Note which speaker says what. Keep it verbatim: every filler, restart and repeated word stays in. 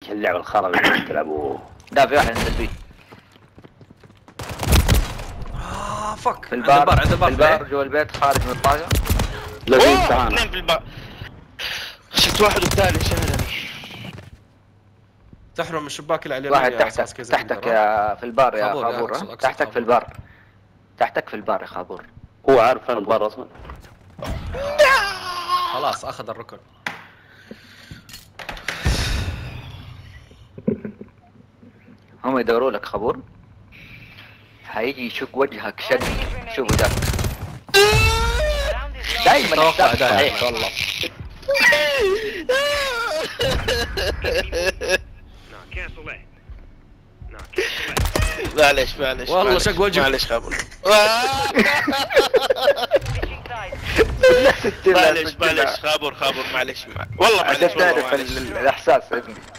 Speaker 1: ايش اللعبه الخرا اللي تلعبوه؟
Speaker 2: لا في واحد عند البيت.
Speaker 3: اه فك
Speaker 2: في البار
Speaker 3: عند البار
Speaker 2: في البار جوا البيت خارج من الطاقة.
Speaker 1: لذيذ تعال.
Speaker 4: اثنين في البار. شفت واحد والثاني شغلني.
Speaker 3: تحرم من الشباك اللي على
Speaker 2: واحد
Speaker 3: اليمين يا
Speaker 2: تحتك
Speaker 3: كذا
Speaker 2: تحتك يا في البار يا
Speaker 3: خابور، يا
Speaker 2: خابور.
Speaker 3: أقصد-
Speaker 2: ها؟
Speaker 3: أقصد
Speaker 2: تحتك
Speaker 3: خابور.
Speaker 2: في البار. تحتك في البار يا خابور.
Speaker 1: هو عارف انا البار اصلا.
Speaker 3: خلاص اخذ الركن.
Speaker 2: هم يدوروا لك خابور. حيجي يشق وجهك شق. شوفوا ذاك. دايما
Speaker 3: توقع
Speaker 2: الشاب
Speaker 3: دايما.
Speaker 2: صحيح والله.
Speaker 4: معلش معلش
Speaker 3: والله
Speaker 4: معلش،
Speaker 3: شق وجهك.
Speaker 4: معلش خابر.
Speaker 2: بالله ستين
Speaker 4: معلش معلش خابر خابر معلش والله معلش
Speaker 2: عشان
Speaker 4: والله
Speaker 2: تعرف
Speaker 4: معلش.
Speaker 2: ال- الاحساس يا ابني.